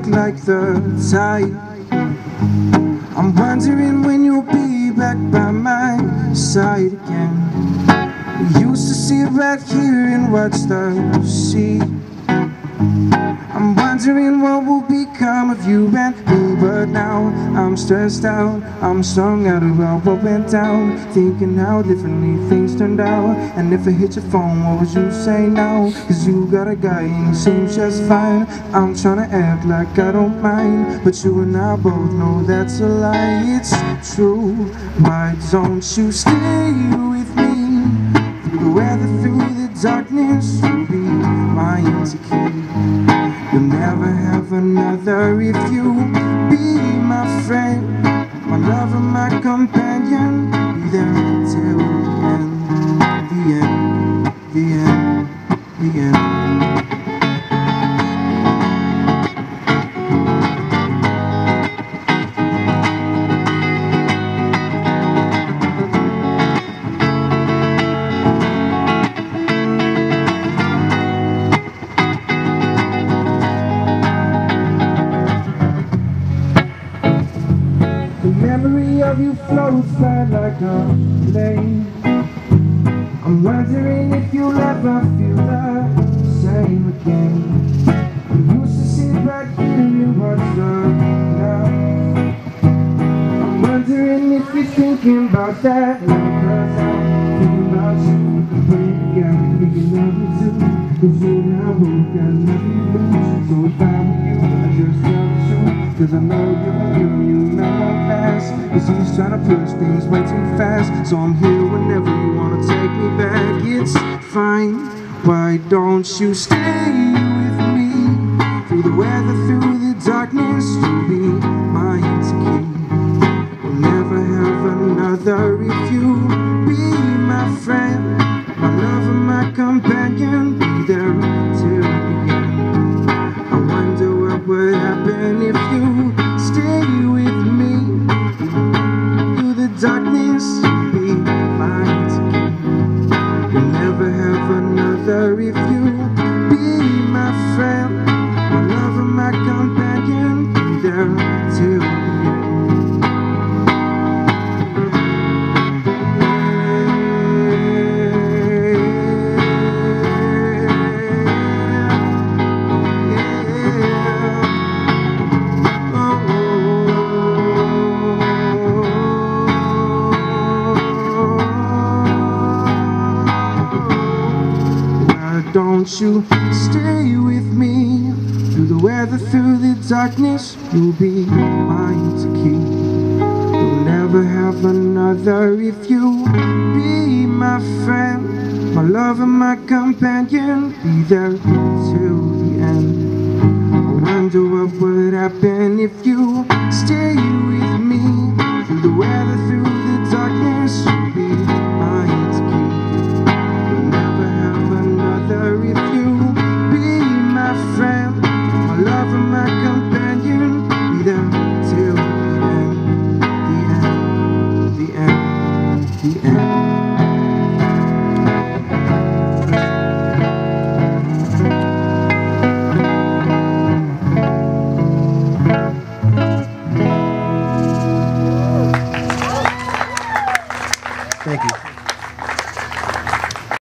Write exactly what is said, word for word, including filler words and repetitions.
back like the tide. I'm wondering when you'll be back by my side again. We used to sit right here and watch the sea. I'm wondering what will become of you and me, but now I'm stressed out, I'm strung out about what went down, thinking how differently things turned out. And if I hit your phone, what would you say now? Cause you got a guy and he seems just fine. I'm trying to act like I don't mind, but you and I both know that's a lie. It's true, why don't you stay with me? Through the weather, through the darkness, you'll be my key. You'll never have another if you be my friend, my lover, my companion. Be there till the end, the end, the end, the end. The memory of you floats by like a flame. I'm wondering if you'll ever feel the same again. We used to sit right here and watch the night. I'm wondering if you're thinking about that now, cause I'm thinking about you. But yeah, I'm thinking of you too, cause you and I both got nothing to lose. So if I were you, I'd just tell the truth, cause I know you, you, you know my past. Cause he's trying to push things way too fast. So I'm here whenever you wanna take me back. It's fine, why don't you stay with me? Through the weather, through the darkness, you'll be my key. We'll never have another if you be my friend, my lover, my companion. Be there till the end. I wonder what would happen if you stay with me. Through the darkness, you'll be my key. You'll never have another if you be my friend, my lover, my companion. Be there till the end. Don't you stay with me? Through the weather, through the darkness, you'll be mine to keep. You'll never have another if you be my friend, my lover, my companion. Be there till the end. I wonder what would happen if you stay with me. Through the weather, through the darkness, you'll be mine to keep. If you be my friend, my lover, my companion. Be there till the end, the end, the end, the end. Thank you.